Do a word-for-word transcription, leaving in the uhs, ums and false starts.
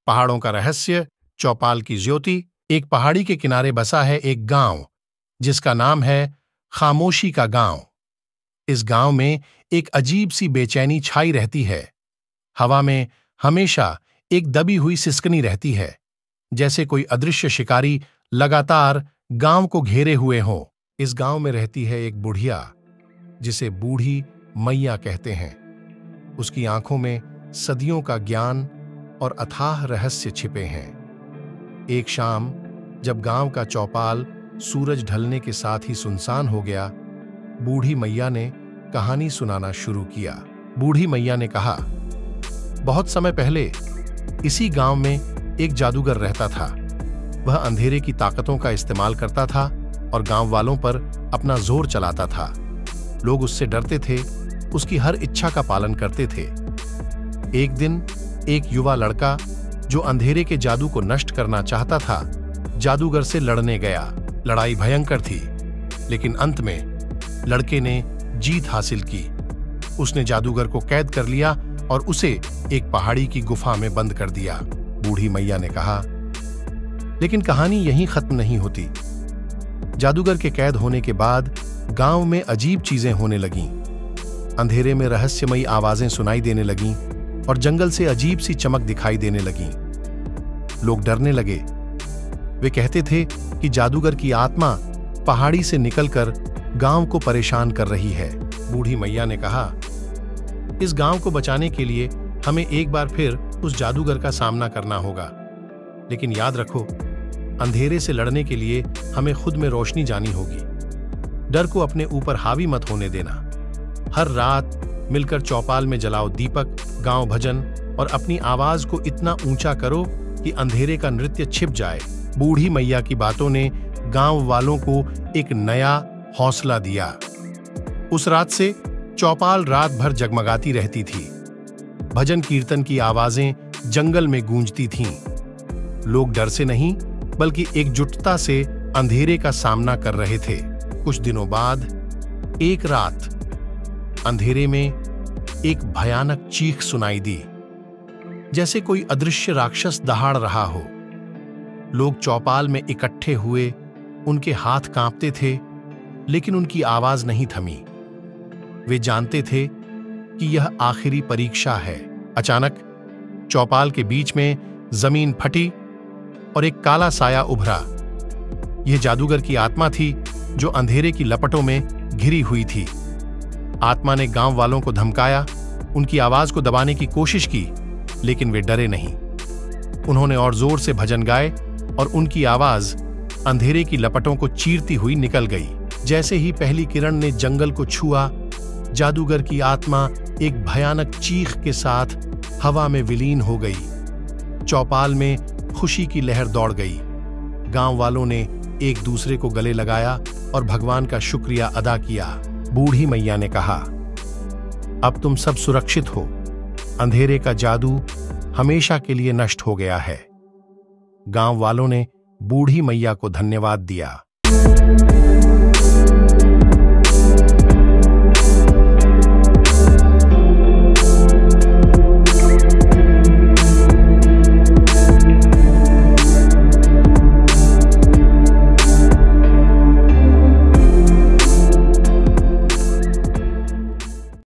पहाड़ों का रहस्य, चौपाल की ज्योति। एक पहाड़ी के किनारे बसा है एक गांव जिसका नाम है खामोशी का गांव। इस गांव में एक अजीब सी बेचैनी छाई रहती है। हवा में हमेशा एक दबी हुई सिसकनी रहती है, जैसे कोई अदृश्य शिकारी लगातार गांव को घेरे हुए हो। इस गांव में रहती है एक बुढ़िया जिसे बूढ़ी मैया कहते हैं। उसकी आंखों में सदियों का ज्ञान और अथाह रहस्य छिपे हैं। एक शाम जब गांव का चौपाल सूरज ढलने के साथ ही सुनसान हो गया, बूढ़ी मैया ने कहानी सुनाना शुरू किया। बूढ़ी मैया ने कहा, बहुत समय पहले इसी गांव में एक जादूगर रहता था। वह अंधेरे की ताकतों का इस्तेमाल करता था और गांव वालों पर अपना जोर चलाता था। लोग उससे डरते थे, उसकी हर इच्छा का पालन करते थे। एक दिन एक युवा लड़का जो अंधेरे के जादू को नष्ट करना चाहता था, जादूगर से लड़ने गया। लड़ाई भयंकर थी, लेकिन अंत में लड़के ने जीत हासिल की। उसने जादूगर को कैद कर लिया और उसे एक पहाड़ी की गुफा में बंद कर दिया। बूढ़ी मैया ने कहा, लेकिन कहानी यहीं खत्म नहीं होती। जादूगर के कैद होने के बाद गांव में अजीब चीजें होने लगीं। अंधेरे में रहस्यमयी आवाजें सुनाई देने लगीं और जंगल से अजीब सी चमक दिखाई देने लगीं। लोग डरने लगे। वे कहते थे कि जादूगर की आत्मा पहाड़ी से निकलकर गांव को परेशान कर रही है। बूढ़ी मैया ने कहा, इस गांव को बचाने के लिए हमें एक बार फिर उस जादूगर का सामना करना होगा। लेकिन याद रखो, अंधेरे से लड़ने के लिए हमें खुद में रोशनी जानी होगी। डर को अपने ऊपर हावी मत होने देना। हर रात मिलकर चौपाल में जलाओ दीपक, गांव भजन और अपनी आवाज को इतना ऊंचा करो कि अंधेरे का नृत्य छिप जाए। बूढ़ी मैया की बातों ने गांव वालों को एक नया हौसला दिया। उस रात से चौपाल रात भर जगमगाती रहती थी। भजन कीर्तन की आवाजें जंगल में गूंजती थीं। लोग डर से नहीं बल्कि एकजुटता से अंधेरे का सामना कर रहे थे। कुछ दिनों बाद एक रात अंधेरे में एक भयानक चीख सुनाई दी, जैसे कोई अदृश्य राक्षस दहाड़ रहा हो। लोग चौपाल में इकट्ठे हुए, उनके हाथ कांपते थे, लेकिन उनकी आवाज नहीं थमी। वे जानते थे कि यह आखिरी परीक्षा है। अचानक चौपाल के बीच में जमीन फटी और एक काला साया उभरा। यह जादूगर की आत्मा थी जो अंधेरे की लपटों में घिरी हुई थी। आत्मा ने गांव वालों को धमकाया, उनकी आवाज को दबाने की कोशिश की, लेकिन वे डरे नहीं। उन्होंने और जोर से भजन गाए और उनकी आवाज अंधेरे की लपटों को चीरती हुई निकल गई। जैसे ही पहली किरण ने जंगल को छुआ, जादूगर की आत्मा एक भयानक चीख के साथ हवा में विलीन हो गई। चौपाल में खुशी की लहर दौड़ गई। गांव वालों ने एक दूसरे को गले लगाया और भगवान का शुक्रिया अदा किया। बूढ़ी मैया ने कहा, अब तुम सब सुरक्षित हो। अंधेरे का जादू हमेशा के लिए नष्ट हो गया है। गांव वालों ने बूढ़ी मैया को धन्यवाद दिया।